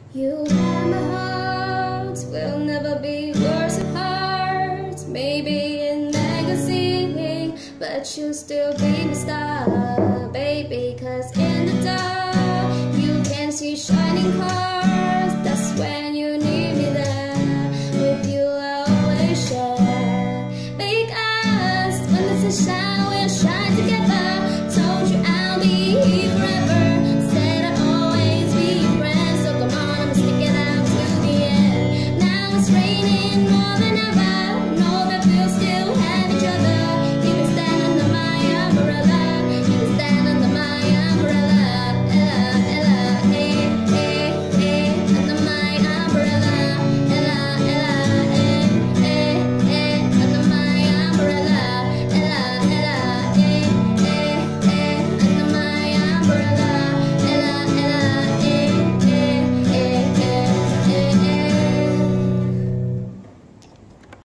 You and my heart will never be worlds apart. Maybe in magazine, but you'll still be my star, baby. 'Cause in the dark, you can see shining cars.